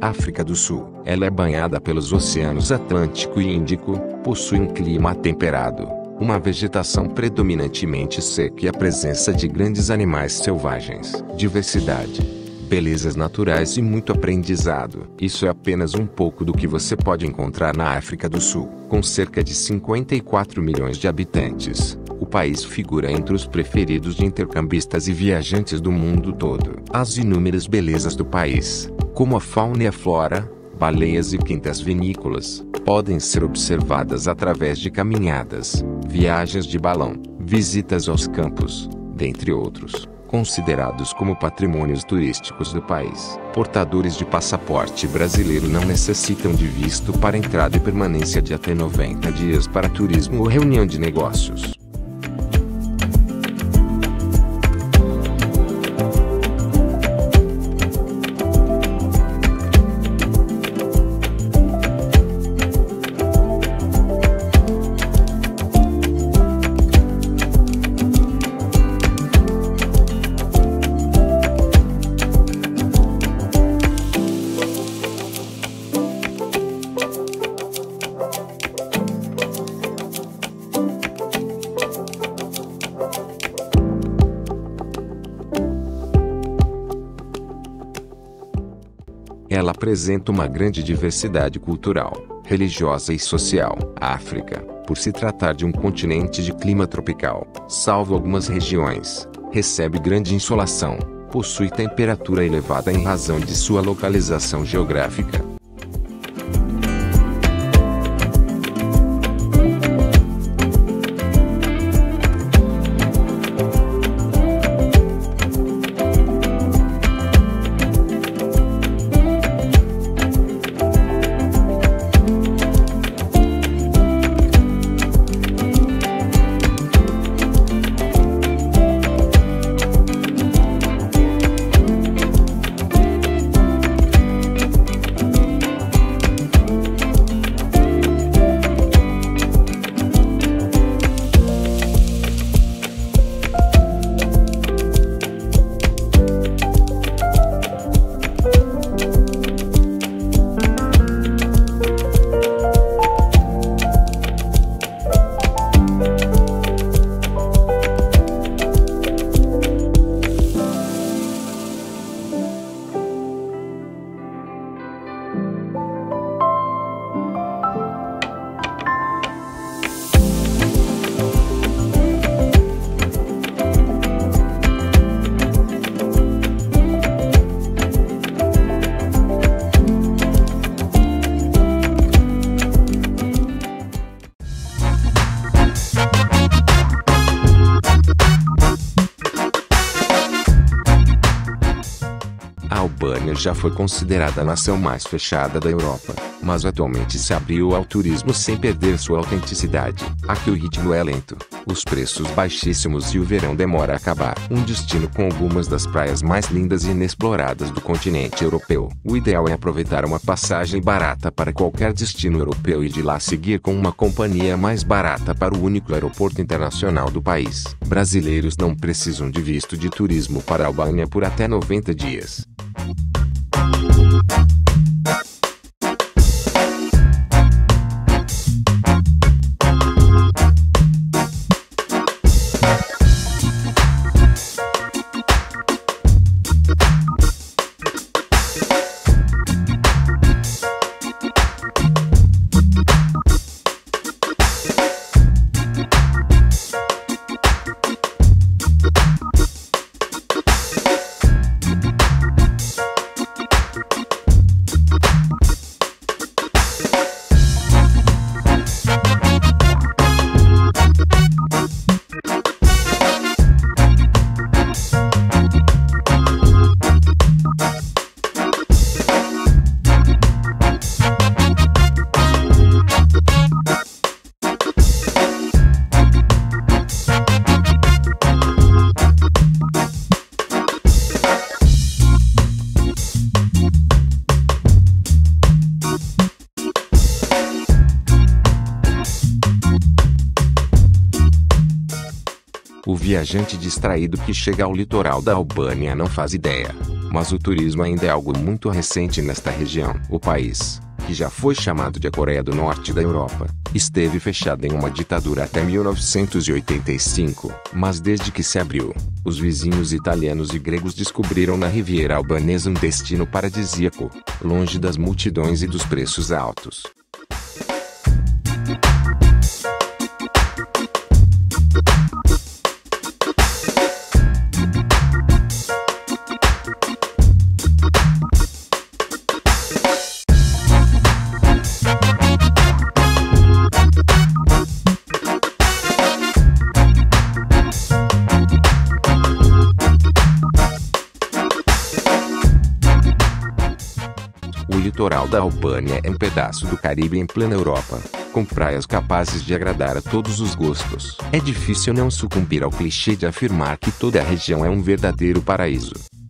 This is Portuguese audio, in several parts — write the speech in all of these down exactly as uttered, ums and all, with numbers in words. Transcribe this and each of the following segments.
África do Sul. Ela é banhada pelos oceanos Atlântico e Índico, possui um clima temperado, uma vegetação predominantemente seca e a presença de grandes animais selvagens. Diversidade, belezas naturais e muito aprendizado. Isso é apenas um pouco do que você pode encontrar na África do Sul. Com cerca de cinquenta e quatro milhões de habitantes, o país figura entre os preferidos de intercambistas e viajantes do mundo todo. As inúmeras belezas do país, como a fauna e a flora, baleias e quintas vinícolas, podem ser observadas através de caminhadas, viagens de balão, visitas aos campos, dentre outros, considerados como patrimônios turísticos do país. Portadores de passaporte brasileiro não necessitam de visto para entrada e permanência de até noventa dias para turismo ou reunião de negócios. Ela apresenta uma grande diversidade cultural, religiosa e social. A África, por se tratar de um continente de clima tropical, salvo algumas regiões, recebe grande insolação, possui temperatura elevada em razão de sua localização geográfica. A Albânia já foi considerada a nação mais fechada da Europa, mas atualmente se abriu ao turismo sem perder sua autenticidade. Aqui o ritmo é lento, os preços baixíssimos e o verão demora a acabar. Um destino com algumas das praias mais lindas e inexploradas do continente europeu. O ideal é aproveitar uma passagem barata para qualquer destino europeu e de lá seguir com uma companhia mais barata para o único aeroporto internacional do país. Brasileiros não precisam de visto de turismo para a Albânia por até noventa dias. O viajante distraído que chega ao litoral da Albânia não faz ideia, Mas o turismo ainda é algo muito recente nesta região. O país, que já foi chamado de a Coreia do Norte da Europa, esteve fechado em uma ditadura até mil novecentos e oitenta e cinco, mas desde que se abriu, os vizinhos italianos e gregos descobriram na Riviera albanesa um destino paradisíaco, longe das multidões e dos preços altos. O litoral da Albânia é um pedaço do Caribe em plena Europa, com praias capazes de agradar a todos os gostos. É difícil não sucumbir ao clichê de afirmar que toda a região é um verdadeiro paraíso.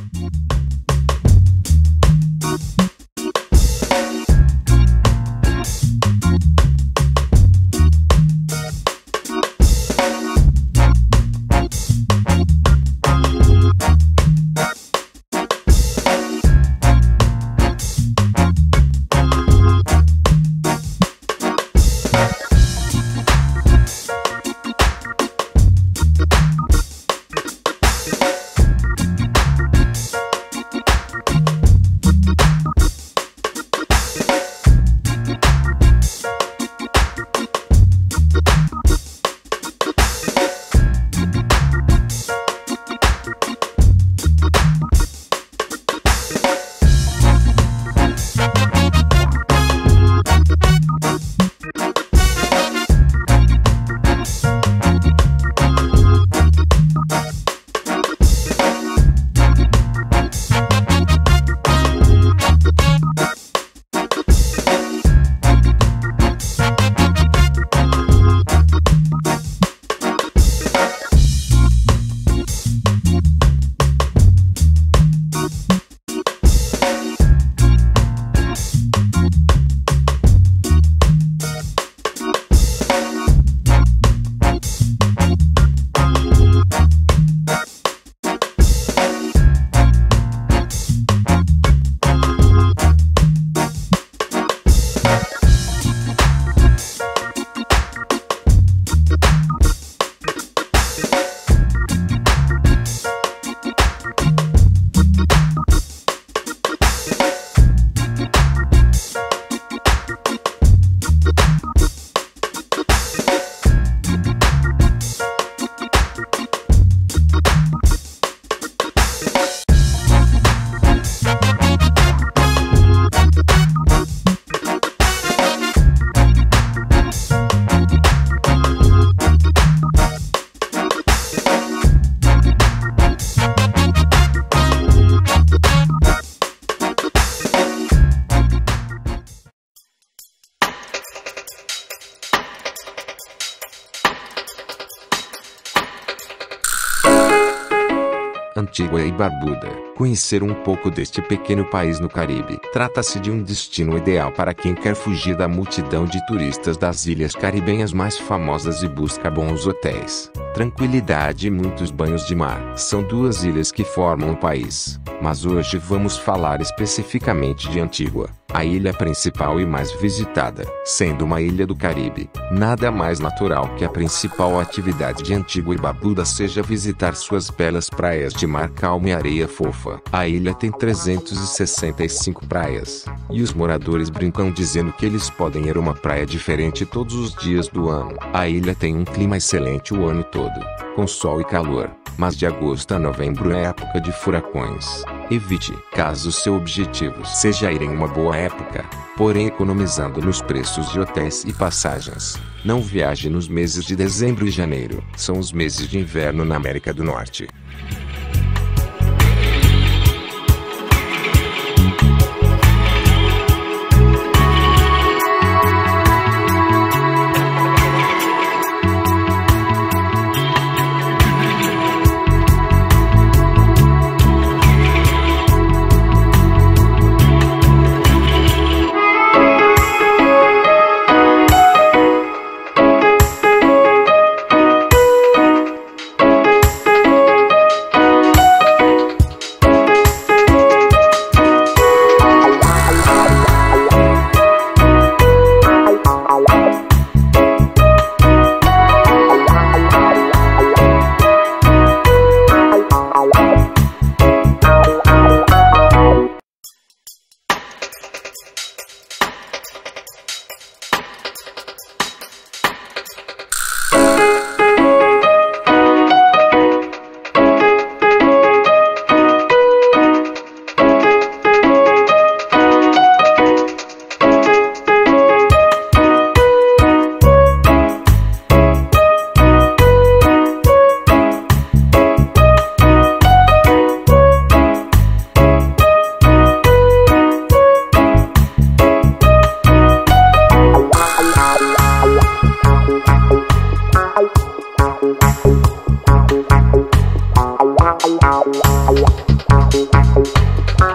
Antigua e Barbuda. Conhecer um pouco deste pequeno país no Caribe. Trata-se de um destino ideal para quem quer fugir da multidão de turistas das ilhas caribenhas mais famosas e busca bons hotéis, tranquilidade e muitos banhos de mar. São duas ilhas que formam o país, mas hoje vamos falar especificamente de Antigua, a ilha principal e mais visitada. Sendo uma ilha do Caribe, nada mais natural que a principal atividade de Antigua e Barbuda seja visitar suas belas praias de mar calmo e areia fofa. A ilha tem trezentas e sessenta e cinco praias, e os moradores brincam dizendo que eles podem ir a uma praia diferente todos os dias do ano. A ilha tem um clima excelente o ano todo, com sol e calor, mas de agosto a novembro é época de furacões. Evite, caso seu objetivo seja ir em uma boa época, porém economizando nos preços de hotéis e passagens. Não viaje nos meses de dezembro e janeiro, são os meses de inverno na América do Norte.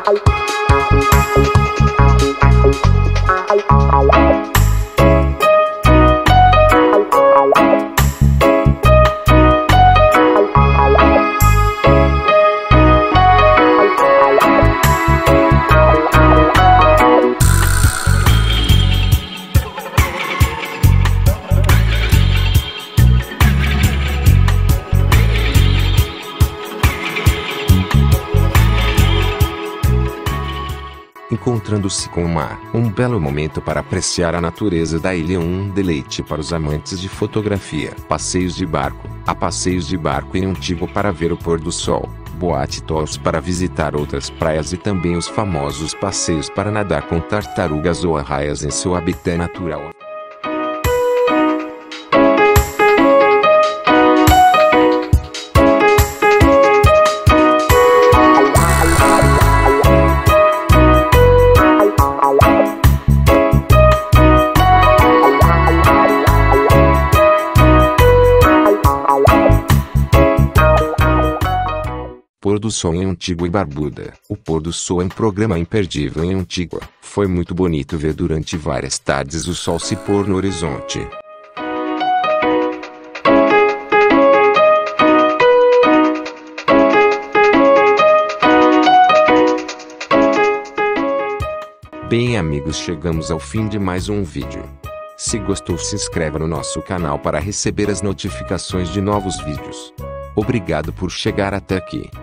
Encontrando-se com o mar, um belo momento para apreciar a natureza da ilha, um deleite para os amantes de fotografia. Passeios de barco, há passeios de barco em Antigua para ver o pôr do sol, boate tours para visitar outras praias e também os famosos passeios para nadar com tartarugas ou arraias em seu habitat natural. Pôr do Sol em Antigua e Barbuda. O Pôr do Sol é um programa imperdível em Antigua. Foi muito bonito ver durante várias tardes o sol se pôr no horizonte. Bem amigos, chegamos ao fim de mais um vídeo. Se gostou, se inscreva no nosso canal para receber as notificações de novos vídeos. Obrigado por chegar até aqui.